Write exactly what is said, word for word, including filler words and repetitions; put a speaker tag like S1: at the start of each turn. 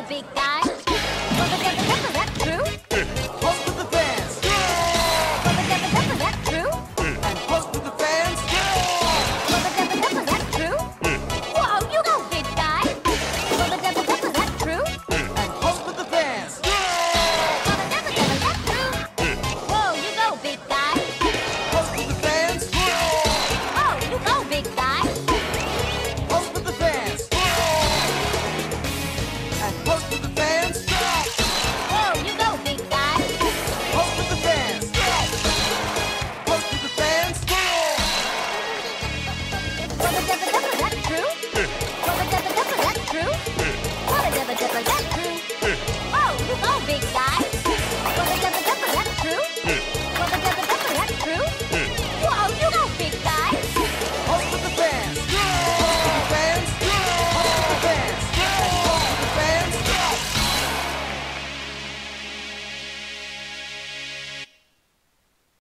S1: big guy. Is that true?
S2: Post with the fans.
S1: Is that true?
S2: And post with the fans.
S1: Is that true? Whoa, you go, big guy. Is that true?
S2: And post with the fans.
S1: Is that true? Whoa, you go, big guy.
S2: Post with the fans.
S1: Oh, you go, big guy.
S2: Post with the fans. And post with the fans.